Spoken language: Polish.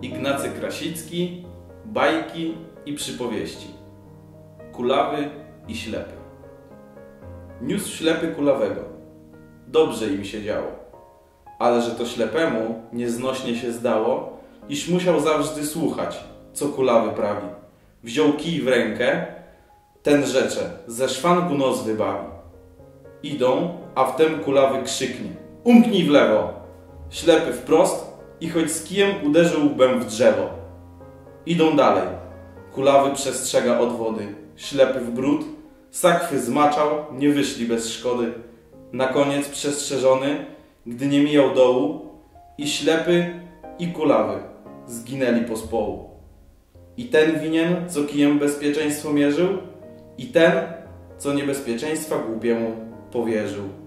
Ignacy Krasicki, bajki i przypowieści. Kulawy i ślepy. Niósł ślepy kulawego. Dobrze im się działo. Ale że to ślepemu nieznośnie się zdało, iż musiał zawsze słuchać, co kulawy prawi. Wziął kij w rękę, ten rzecze, ze szwanku nos wybawi. Idą, a wtem kulawy krzyknie: umknij w lewo! Ślepy wprost i choć z kijem uderzył łbem w drzewo. Idą dalej. Kulawy przestrzega od wody. Ślepy w bród, sakwy zmaczał, nie wyszli bez szkody. Na koniec przestrzeżony, gdy nie mijał dołu, i ślepy, i kulawy zginęli pospołu. I ten winien, co kijem bezpieczeństwo mierzył, i ten, co niebezpieczeństwa głupiemu powierzył.